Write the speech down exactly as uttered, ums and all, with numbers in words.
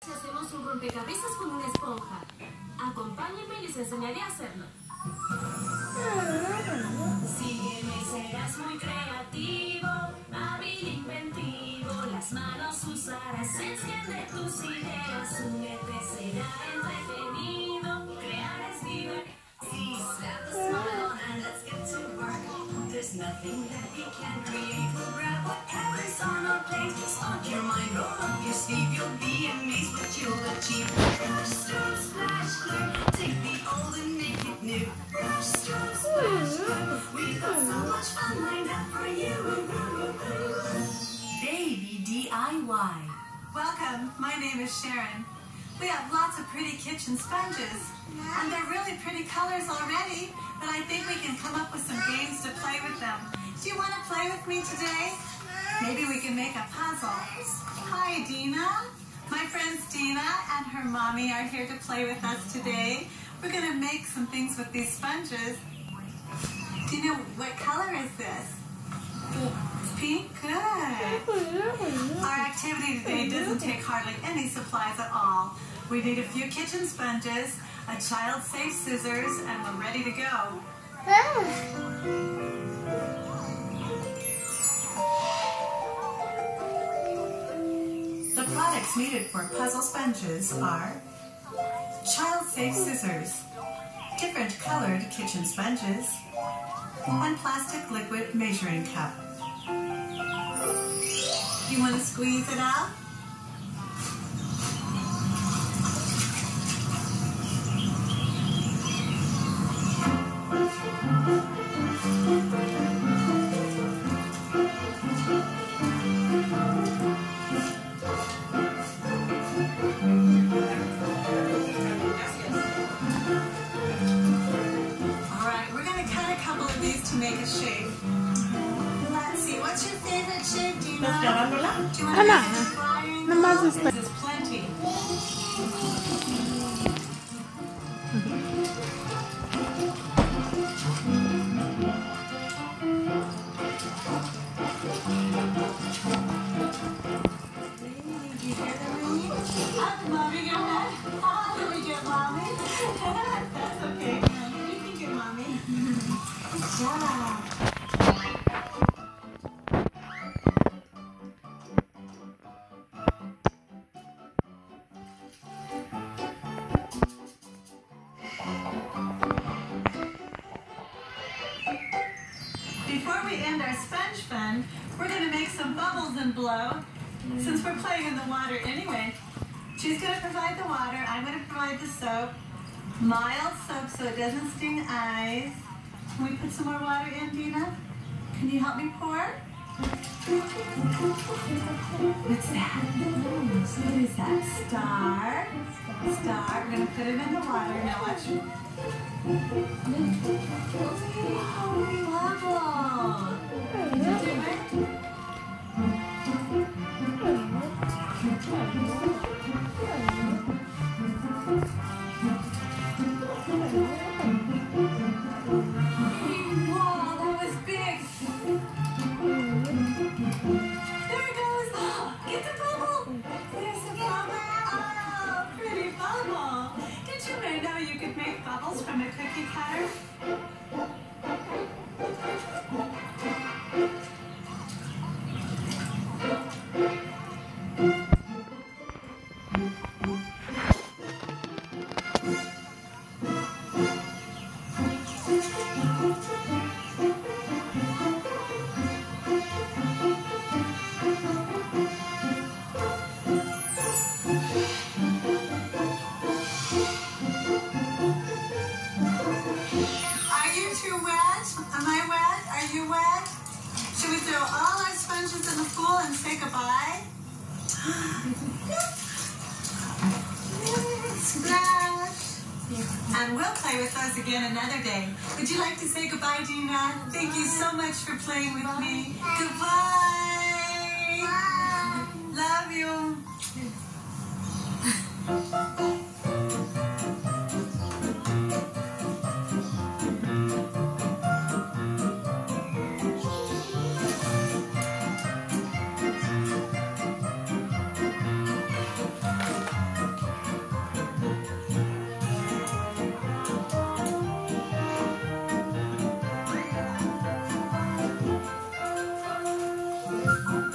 Hacemos un rompecabezas con una esponja. Acompáñenme y les enseñaré a hacerlo. Sígueme, serás muy creativo, hábil, inventivo. Las manos usarás, enciende tus ideas. Únete, será entretenido. Crear es divertido. Snap the smile on and let's get to work. There's nothing that we can't create. We'll grab whatever's on our plate. Start your mind, roll up your sleeve. You'll be amazed what you'll achieve. Brush, stroke, splash, clear. Take the old and make it new. Brush, stroke, splash, clear. We've got so much fun lined up for you. Baby D I Y. Welcome, my name is Sharon. We have lots of pretty kitchen sponges, and they're really pretty colors already, but I think we can come up with some games to play with them. Do you want to play with me today? Maybe we can make a puzzle. Hi, Dina. My friends Dina and her mommy are here to play with us today. We're going to make some things with these sponges. Do you know what color is this? Pink? Good. Our activity today doesn't take hardly any supplies at all. We need a few kitchen sponges, a child-safe scissors, and we're ready to go. The products needed for puzzle sponges are child-safe scissors, different colored kitchen sponges, and plastic liquid measuring cup. You want to squeeze it out? All right, we're going to cut a couple of these to make a shape. Let's see, what's your favorite shape, Dina? Do you want to make a triangle? This is plenty. Did you hear the ringing? Up, Mommy, go ahead. Oh, let me get Mommy. That's okay. You can get Mommy. Good job. Before we end our sponge fun, we're going to make some bubbles and blow. Since we're playing in the water anyway, she's going to provide the water, I'm going to provide the soap. Mild soap so it doesn't sting eyes. Can we put some more water in, Dina? Can you help me pour? What's that? What is that? Star? Star. We're going to put it in the water. Now watch. Oh, bubble. Did you do it? Wow, that was big. There it goes. Get the bubble. There's a bubble. Oh, pretty bubble. Did you know you could make bubbles from a cookie cutter? Should we throw all our sponges in the pool and say goodbye? Splash! And we'll play with those again another day. Would you like to say goodbye, Dina? Thank you so much for playing with me. Goodbye! Love you! Thank you.